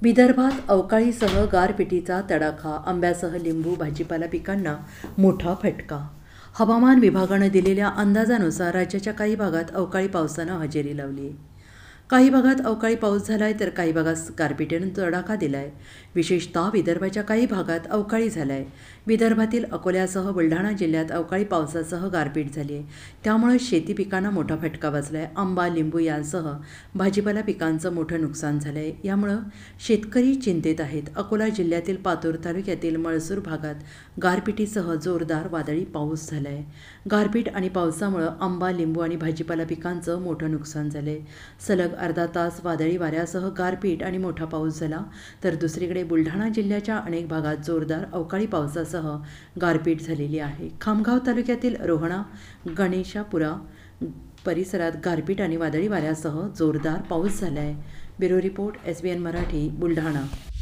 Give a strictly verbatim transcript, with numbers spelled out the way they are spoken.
विदर्भात अवकाळीसह गारपिटीचा तडाखा, आंब्यासह लिंबू भाजीपाला पिकांना मोठा फटका. हवामान विभागानं दिलेल्या अंदाजानुसार राज्याच्या काही भागात अवकाळी पावसानं हजेरी लावली आहे. काही भागात अवकाळी पाऊस झाला आहे तर काही भागात गारपिटीनं तडाखा दिला आहे. विशेषतः विदर्भाच्या काही भागात अवकाळी झाला आहे. विदर्भातील अकोल्यासह बुलढाणा जिल्ह्यात अवकाळी पावसासह गारपीट झाली आहे. त्यामुळे शेती पिकांना मोठा फटका बसला आहे. आंबा, लिंबू यांसह भाजीपाला पिकांचं मोठं नुकसान झालं आहे. यामुळं शेतकरी चिंतेत आहेत. अकोला जिल्ह्यातील पातूर तालुक्यातील मळसूर भागात गारपिटीसह जोरदार वादळी पाऊस झाला आहे. गारपीट आणि पावसामुळं आंबा, लिंबू आणि भाजीपाला पिकांचं मोठं नुकसान झालं आहे. सलग अर्धा तास वादळी वाऱ्यासह गारपीट आणि मोठा पाऊस झाला तर दुसरीकडे बुलढाणा जिल्ह्याच्या अनेक भागात जोरदार अवकाळी पावसासह गारपीट झालेली आहे. खामगाव तालुक्यातील रोहणा, गणेशापुरा परिसरात गारपीट आणि वादळी वाऱ्यासह जोरदार पाऊस झाला आहे. Bureau report, S B N Marathi, Buldhana.